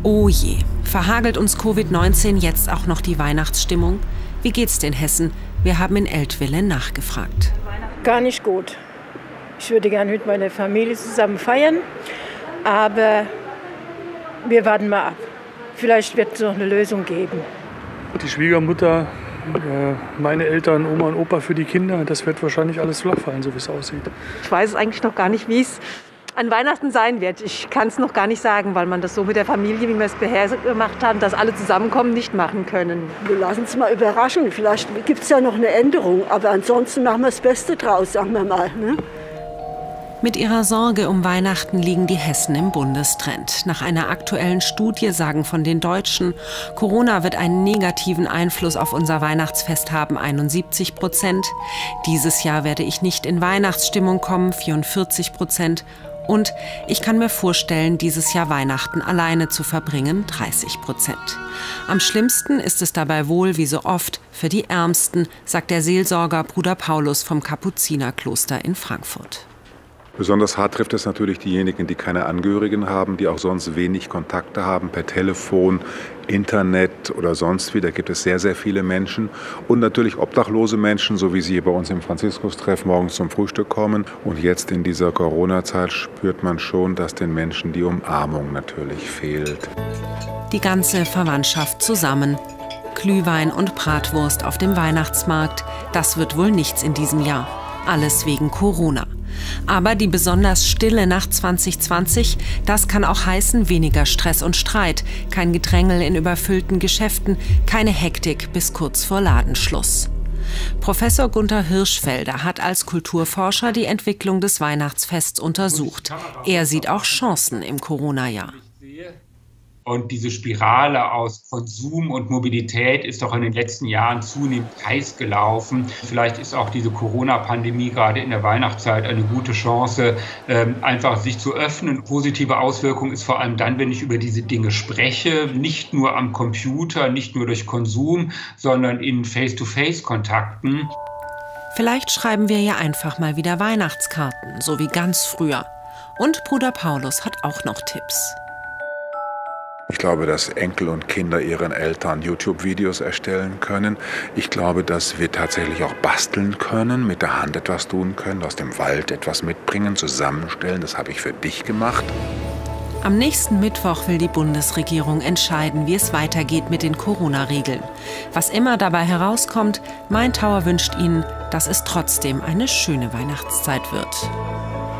Oh je, verhagelt uns Covid-19 jetzt auch noch die Weihnachtsstimmung? Wie geht's den Hessen? Wir haben in Eltville nachgefragt. Gar nicht gut. Ich würde gerne mit meiner Familie zusammen feiern, aber wir warten mal ab. Vielleicht wird es noch eine Lösung geben. Die Schwiegermutter, meine Eltern, Oma und Opa für die Kinder, das wird wahrscheinlich alles flach fallen, so wie es aussieht. Ich weiß eigentlich noch gar nicht, wie es an Weihnachten sein wird. Ich kann es noch gar nicht sagen, weil man das so mit der Familie, wie wir es bisher gemacht haben, dass alle zusammenkommen, nicht machen können. Wir lassen uns mal überraschen. Vielleicht gibt es ja noch eine Änderung. Aber ansonsten machen wir das Beste draus, sagen wir mal. Ne? Mit ihrer Sorge um Weihnachten liegen die Hessen im Bundestrend. Nach einer aktuellen Studie sagen von den Deutschen, Corona wird einen negativen Einfluss auf unser Weihnachtsfest haben, 71%. Dieses Jahr werde ich nicht in Weihnachtsstimmung kommen, 44%. Und ich kann mir vorstellen, dieses Jahr Weihnachten alleine zu verbringen, 30%. Am schlimmsten ist es dabei wohl, wie so oft, für die Ärmsten, sagt der Seelsorger Bruder Paulus vom Kapuzinerkloster in Frankfurt. Besonders hart trifft es natürlich diejenigen, die keine Angehörigen haben, die auch sonst wenig Kontakte haben per Telefon, Internet oder sonst wie. Da gibt es sehr, sehr viele Menschen. Und natürlich obdachlose Menschen, so wie sie hier bei uns im Franziskus-Treff morgens zum Frühstück kommen. Und jetzt in dieser Corona-Zeit spürt man schon, dass den Menschen die Umarmung natürlich fehlt. Die ganze Verwandtschaft zusammen. Glühwein und Bratwurst auf dem Weihnachtsmarkt. Das wird wohl nichts in diesem Jahr. Alles wegen Corona. Aber die besonders stille Nacht 2020, das kann auch heißen weniger Stress und Streit, kein Gedrängel in überfüllten Geschäften, keine Hektik bis kurz vor Ladenschluss. Professor Gunther Hirschfelder hat als Kulturforscher die Entwicklung des Weihnachtsfests untersucht. Er sieht auch Chancen im Corona-Jahr. Und diese Spirale aus Konsum und Mobilität ist doch in den letzten Jahren zunehmend heiß gelaufen. Vielleicht ist auch diese Corona-Pandemie gerade in der Weihnachtszeit eine gute Chance, einfach sich zu öffnen. Positive Auswirkung ist vor allem dann, wenn ich über diese Dinge spreche, nicht nur am Computer, nicht nur durch Konsum, sondern in Face-to-Face-Kontakten. Vielleicht schreiben wir ja einfach mal wieder Weihnachtskarten, so wie ganz früher. Und Bruder Paulus hat auch noch Tipps. Ich glaube, dass Enkel und Kinder ihren Eltern YouTube-Videos erstellen können. Ich glaube, dass wir tatsächlich auch basteln können, mit der Hand etwas tun können, aus dem Wald etwas mitbringen, zusammenstellen. Das habe ich für dich gemacht. Am nächsten Mittwoch will die Bundesregierung entscheiden, wie es weitergeht mit den Corona-Regeln. Was immer dabei herauskommt, Main Tower wünscht Ihnen, dass es trotzdem eine schöne Weihnachtszeit wird.